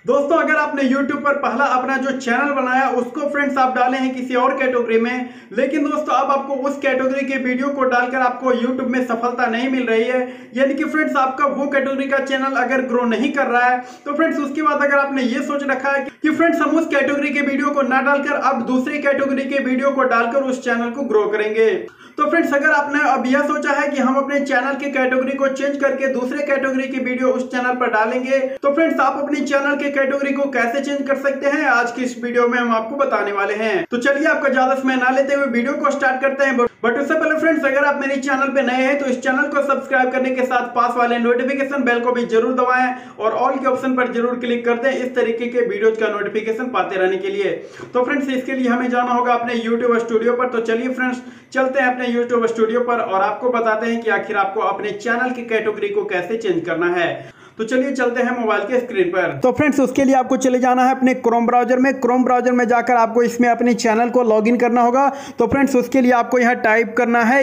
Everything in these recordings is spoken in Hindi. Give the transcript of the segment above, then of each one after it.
दोस्तों अगर आपने YouTube पर पहला अपना जो चैनल बनाया उसको फ्रेंड्स आप डाले हैं किसी और कैटेगरी में, लेकिन दोस्तों अब आपको उस कैटेगरी के वीडियो को डालकर आपको YouTube में सफलता नहीं मिल रही है, यानी कि फ्रेंड्स आपका वो कैटेगरी का चैनल अगर ग्रो नहीं कर रहा है, तो फ्रेंड्स उसके बाद अगर आपने ये सोच रखा है कि फ्रेंड्स हम उस कैटेगरी के वीडियो को ना डालकर अब दूसरी कैटेगरी के वीडियो को डालकर उस चैनल को ग्रो करेंगे, तो फ्रेंड्स अगर आपने अब यह सोचा है कि हम अपने चैनल की कैटेगरी को चेंज करके दूसरे कैटेगरी की वीडियो उस चैनल पर डालेंगे, तो फ्रेंड्स आप अपने चैनल के कैटेगरी को कैसे चेंज कर सकते हैं आज की इस वीडियो में हम आपको बताने वाले हैं। तो चलिए आपका ज्यादा समय ना लेते हुए वीडियो को स्टार्ट करते हैं। बट उससे पहले फ्रेंड्स अगर आप मेरे चैनल पे नए हैं तो इस चैनल को सब्सक्राइब करने के साथ पास वाले नोटिफिकेशन बेल को भी जरूर दबाएं और ऑल के ऑप्शन पर जरूर क्लिक कर दें इस तरीके के वीडियोज का नोटिफिकेशन पाते रहने के लिए। तो फ्रेंड्स इसके लिए हमें जाना होगा अपने यूट्यूब स्टूडियो पर। तो चलिए फ्रेंड्स चलते हैं अपने यूट्यूब स्टूडियो पर और आपको बताते हैं कि आखिर आपको अपने चैनल की कैटेगरी को कैसे चेंज करना है। तो चलिए चलते हैं मोबाइल के स्क्रीन पर। तो फ्रेंड्स उसके लिए आपको चले जाना है अपने क्रोम ब्राउजर में। क्रोम ब्राउजर में जाकर आपको इसमें अपने चैनल को लॉगिन करना होगा। तो फ्रेंड्स उसके लिए आपको यहाँ टाइप करना है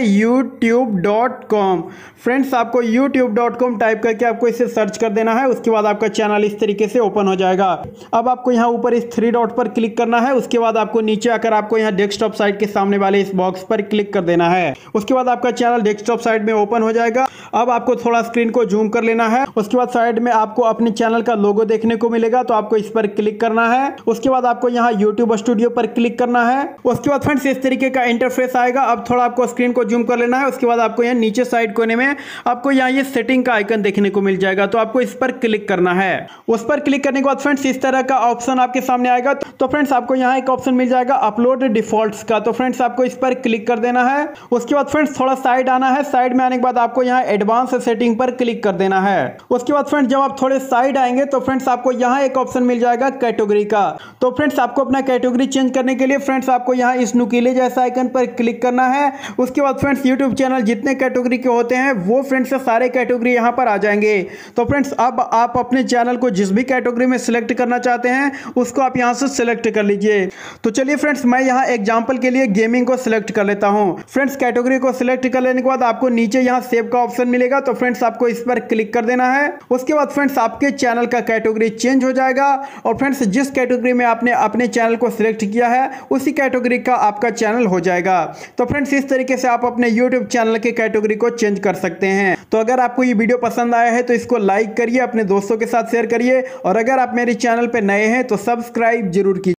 youtube.com। फ्रेंड्स आपको youtube.com टाइप करके आपको इसे सर्च कर देना है। उसके बाद आपका चैनल इस तरीके से ओपन हो जाएगा। अब आपको यहाँ ऊपर इस 3 डॉट पर क्लिक करना है। उसके बाद आपको नीचे आकर आपको यहाँ डेस्कटॉप साइट के सामने वाले इस बॉक्स पर क्लिक कर देना है। उसके बाद आपका चैनल डेस्कटॉप साइट में ओपन हो जाएगा। अब आपको थोड़ा स्क्रीन को जूम कर लेना है। उसके बाद साइड में आपको अपने चैनल का लोगो देखने को मिलेगा, तो आपको इस पर क्लिक करना है। उसके बाद आपको यहाँ YouTube स्टूडियो पर क्लिक करना है। उसके बाद फ्रेंड्स इस तरीके का इंटरफेस आएगा। अब थोड़ा आपको स्क्रीन को जूम कर लेना है। उसके बाद आपको यहाँ नीचे साइड कोने में आपको यहाँ ये सेटिंग का आइकन देखने को मिल जाएगा, तो आपको इस पर क्लिक करना है। उस पर क्लिक करने के बाद फ्रेंड्स इस तरह का ऑप्शन आपके सामने आएगा। तो फ्रेंड्स आपको यहाँ एक ऑप्शन मिल जाएगा अपलोड डिफॉल्ट्स का, तो फ्रेंड्स आपको इस पर क्लिक कर देना है। उसके बाद फ्रेंड्स थोड़ा साइड आना है। साइड में आने के बाद आपको यहाँ एडवांस सेटिंग पर क्लिक कर देना है। उसके बाद फ्रेंड्स जब आप थोड़े साइड आएंगे तो फ्रेंड्स आपको यहाँ एक ऑप्शन मिल जाएगा कैटेगरी का। तो फ्रेंड्स आपको अपना कैटेगरी चेंज करने के लिए फ्रेंड्स आपको यहाँ इस नुकीले जैसा आइकन पर क्लिक करना है। उसके बाद फ्रेंड्स यूट्यूब चैनल जितने कैटेगरी के होते हैं वो फ्रेंड्स सारे कैटेगरी यहाँ पर आ जाएंगे। तो फ्रेंड्स अब आप अपने चैनल को जिस भी कैटेगरी में सिलेक्ट करना चाहते हैं उसको आप यहाँ से सिलेक्ट कर लीजिए। तो चलिए फ्रेंड्स मैं यहाँ एग्जाम्पल के लिए गेमिंग को सिलेक्ट कर लेता हूँ। फ्रेंड्स कैटेगरी को सिलेक्ट कर लेने के बाद आपको नीचे यहाँ सेव का ऑप्शन मिलेगा, तो फ्रेंड्स आपको इस पर क्लिक कर देना है। उसके बाद फ्रेंड्स आपके चैनल का कैटेगरी चेंज हो जाएगा और फ्रेंड्स जिस कैटेगरी में आपने अपने चैनल को सिलेक्ट किया है उसी कैटेगरी का आपका चैनल हो जाएगा। तो फ्रेंड्स इस तरीके से आप अपने YouTube चैनल के कैटेगरी को चेंज कर सकते हैं। तो अगर आपको ये वीडियो पसंद आया है तो इसको लाइक करिए, अपने दोस्तों के साथ शेयर करिए और अगर आप मेरे चैनल पर नए हैं तो सब्सक्राइब जरूर कीजिए।